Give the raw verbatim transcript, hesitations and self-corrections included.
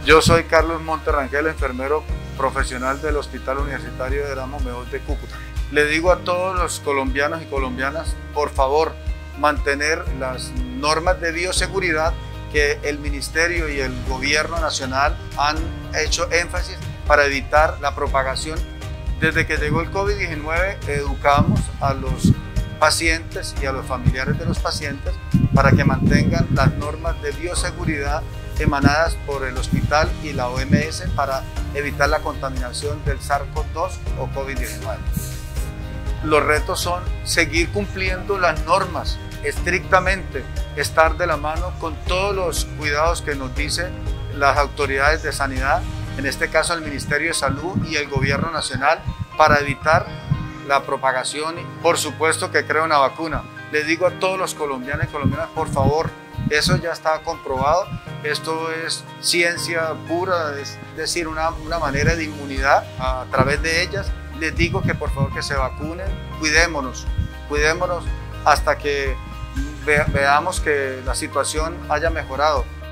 Yo soy Carlos Monterrangel, enfermero profesional del Hospital Universitario de Ramos Mejor de Cúcuta. Le digo a todos los colombianos y colombianas, por favor, mantener las normas de bioseguridad que el Ministerio y el Gobierno Nacional han hecho énfasis para evitar la propagación. Desde que llegó el COVID diecinueve, educamos a los pacientes y a los familiares de los pacientes para que mantengan las normas de bioseguridad emanadas por el hospital y la O M S para evitar la contaminación del SARS CoV dos o COVID diecinueve. Los retos son seguir cumpliendo las normas estrictamente, estar de la mano con todos los cuidados que nos dicen las autoridades de sanidad, en este caso el Ministerio de Salud y el Gobierno Nacional, para evitar la propagación y por supuesto que crea una vacuna. Les digo a todos los colombianos y colombianas, por favor, eso ya está comprobado, esto es ciencia pura, es decir, una, una manera de inmunidad a través de ellas. Les digo que por favor que se vacunen, cuidémonos, cuidémonos hasta que ve, veamos que la situación haya mejorado.